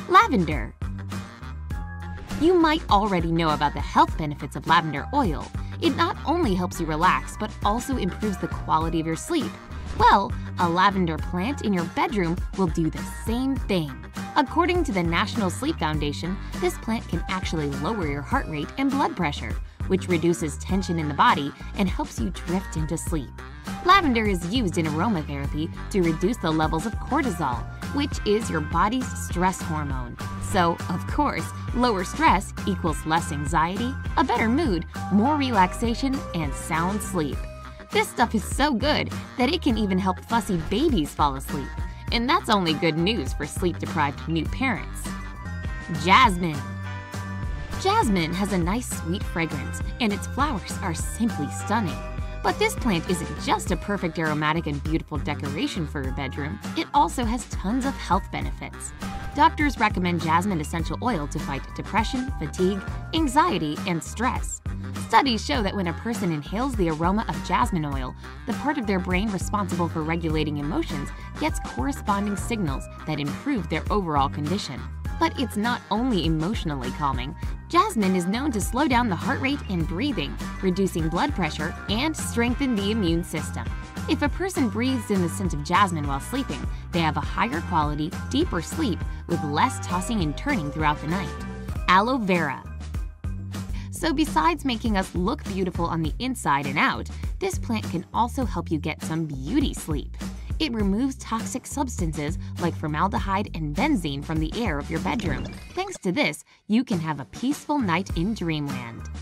Lavender. You might already know about the health benefits of lavender oil. It not only helps you relax, but also improves the quality of your sleep. Well, a lavender plant in your bedroom will do the same thing. According to the National Sleep Foundation, this plant can actually lower your heart rate and blood pressure, which reduces tension in the body and helps you drift into sleep. Lavender is used in aromatherapy to reduce the levels of cortisol, which is your body's stress hormone. So, of course, lower stress equals less anxiety, a better mood, more relaxation, and sound sleep. This stuff is so good that it can even help fussy babies fall asleep. And that's only good news for sleep-deprived new parents. Jasmine. Jasmine has a nice sweet fragrance, and its flowers are simply stunning. But this plant isn't just a perfect aromatic and beautiful decoration for your bedroom, it also has tons of health benefits. Doctors recommend jasmine essential oil to fight depression, fatigue, anxiety, and stress. Studies show that when a person inhales the aroma of jasmine oil, the part of their brain responsible for regulating emotions gets corresponding signals that improve their overall condition. But it's not only emotionally calming. Jasmine is known to slow down the heart rate and breathing, reducing blood pressure, and strengthen the immune system. If a person breathes in the scent of jasmine while sleeping, they have a higher quality, deeper sleep with less tossing and turning throughout the night. Aloe vera. So besides making us look beautiful on the inside and out, this plant can also help you get some beauty sleep. It removes toxic substances like formaldehyde and benzene from the air of your bedroom. Thanks to this, you can have a peaceful night in dreamland.